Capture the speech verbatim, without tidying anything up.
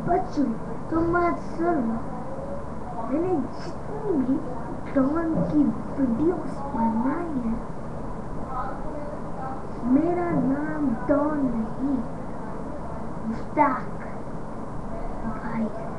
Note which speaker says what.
Speaker 1: बच्चों तो मत सुनो, मैंने जितनी भी डॉन की वीडियोस बनाई है, मेरा नाम डॉन नहीं, मुश्ताक भाई।